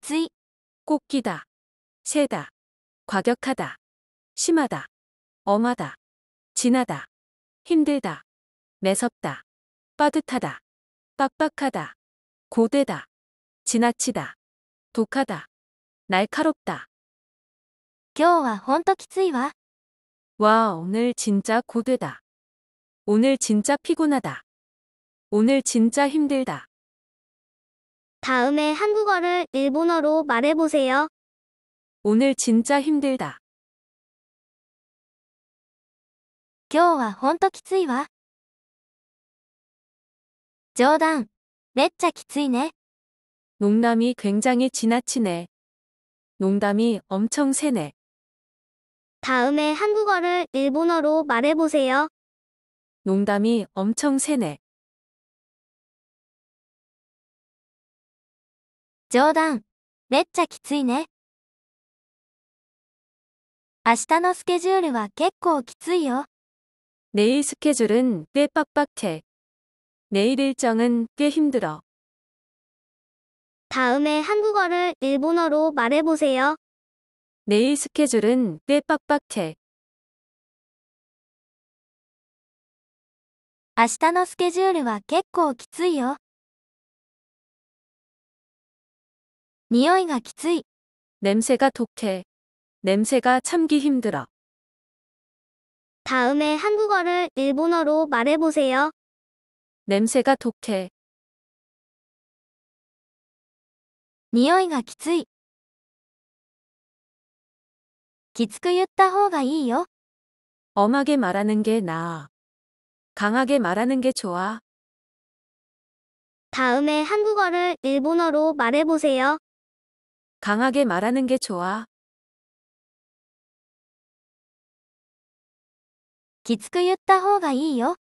つい、 꽂기다, 세다, 과격하다, 심하다, 엄하다, 진하다, 힘들다, 매섭다, 빠듯하다, 빡빡하다, 고되다, 지나치다, 독하다, 날카롭다. 今日はほんときついわ。 와, 오늘 진짜 고되다. 오늘 진짜 피곤하다. 오늘 진짜 힘들다. 다음에 한국어를 일본어로 말해보세요. 오늘 진짜 힘들다. 今日はほんときついわ。冗談、めっちゃきついね。 농담이 굉장히 지나치네. 농담이 엄청 세네. 다음에 한국어를 일본어로 말해보세요. 농담이 엄청 세네. 冗談、めっちゃきついね。明日のスケジュールは結構きついよ。 내일 스케줄은 꽤 빡빡해. 내일 일정은 꽤 힘들어. 다음에 한국어를 일본어로 말해보세요. 내일 스케줄은 꽤 빡빡해. 明日のスケジュールは結構きついよ。匂いがきつい。 냄새가 독해. 냄새가 참기 힘들어. 다음에 한국어를 일본어로 말해보세요. 냄새가 독해. 匂いがきつい。きつく言った方がいいよ。 엄하게 말하는 게 나아. 강하게 말하는 게 좋아. 다음에 한국어를 일본어로 말해보세요. 강하게 말하는 게 좋아. きつく言った方がいいよ。